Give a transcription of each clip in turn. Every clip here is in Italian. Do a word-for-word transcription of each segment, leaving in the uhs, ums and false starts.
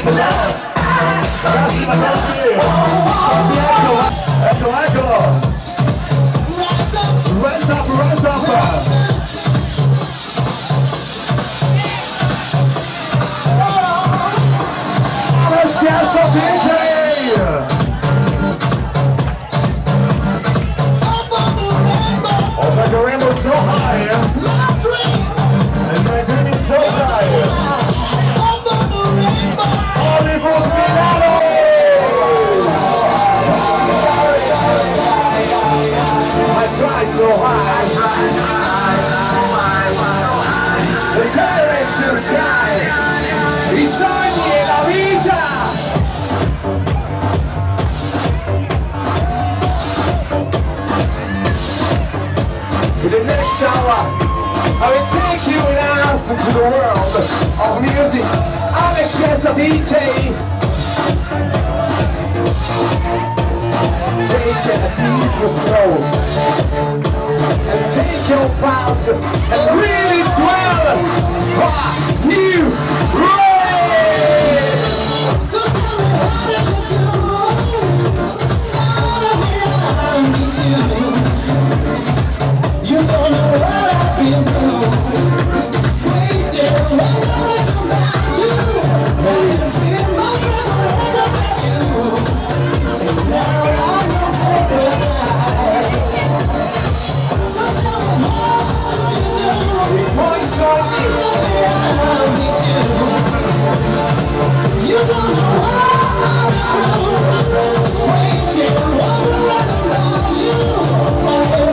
Ragazzi, ma ragazzi, ecco, ecco, rise up, rise up. Let's get some D J. Oh, my rainbow's so high, and my dream is so high. For the next hour, I will take you now into the world of music. Alex Gessa D J. Take a deep flow and take your path and really dwell on new rain. You don't know what I've been through. Wait there, I'm gonna come back to you. Hey. My brother, I'm back to you. And now I know you don't know what I'm doing. Wait there, I'm gonna come back to you.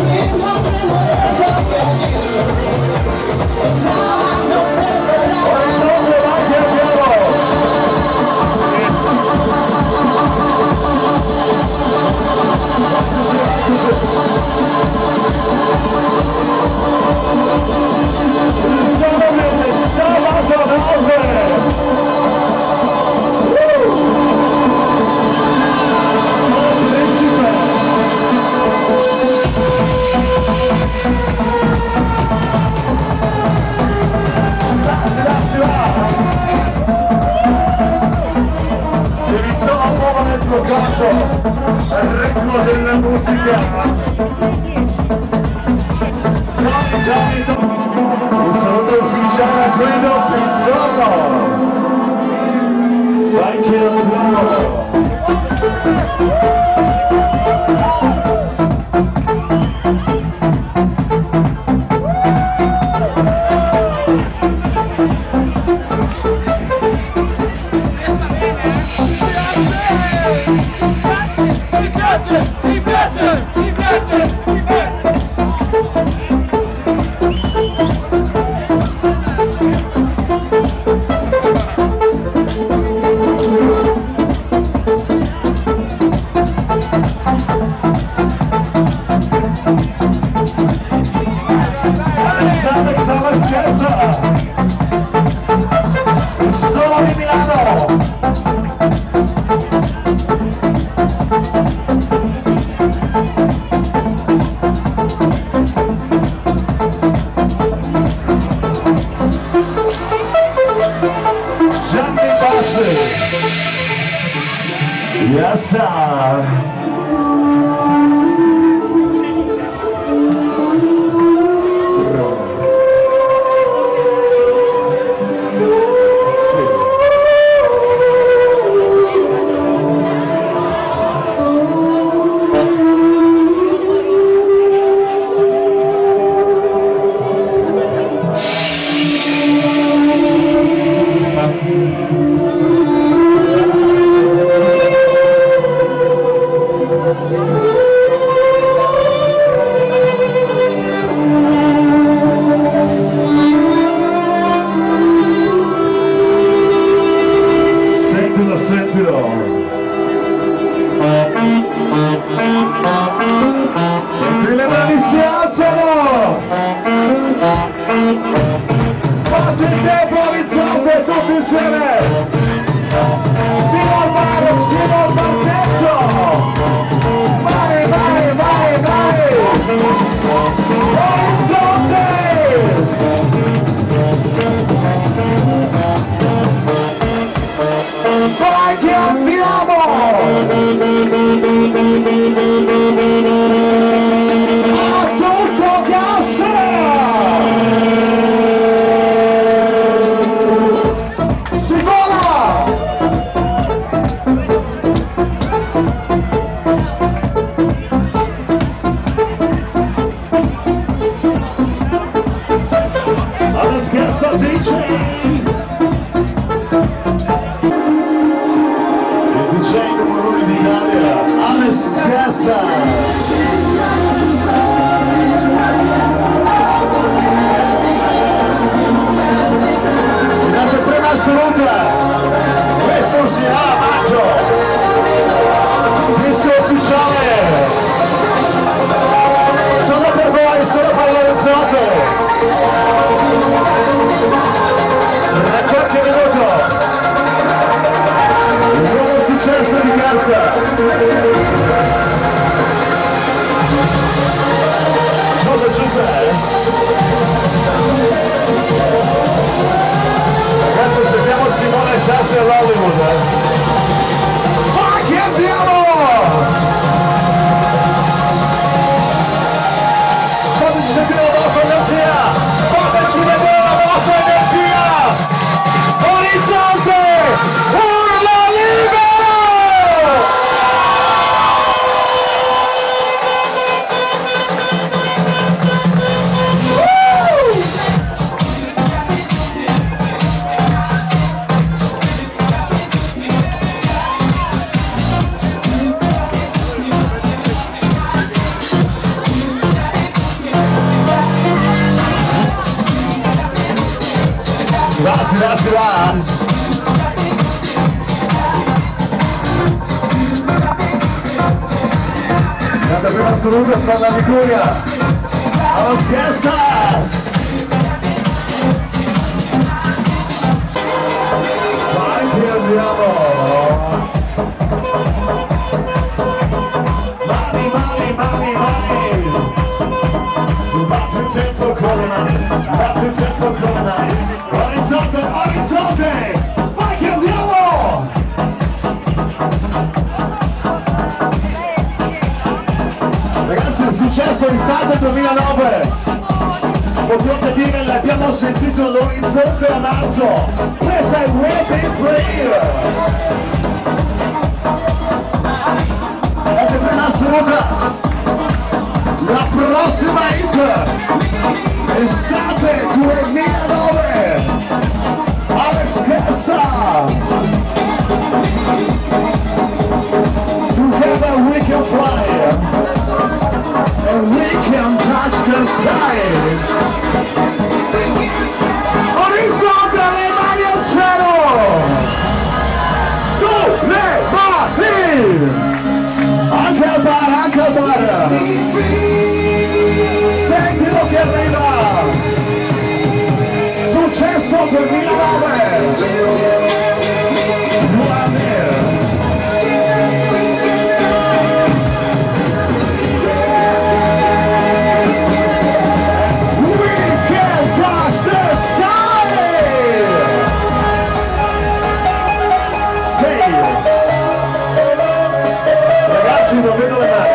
al ritmo della musica. Un saluto ufficiale a Guido Pizzolo. Thank you. Yes, sir. La prima assoluta sta alla Liguria, allo scherza! Vai che andiamo! Mani, mani, mani, mani! Batti il tempo con le mani, batti il tempo con le mani, orizzonte, orizzonte! Vai che andiamo! Ragazzi, il successo in estate duemilanove, potete dire l'abbiamo sentito l'orizzonte a marzo, questa è Waiting for You. La prima assoluta, la prossima hit, estate duemilanove, Alex Kessa. Together we can fly. And we can touch the sky. Orizzonte, le mani al cielo! Su, le mani! Anche al bar, anche al bar! Sentilo che arriva! Successo duemilanove! Non vedo le mani.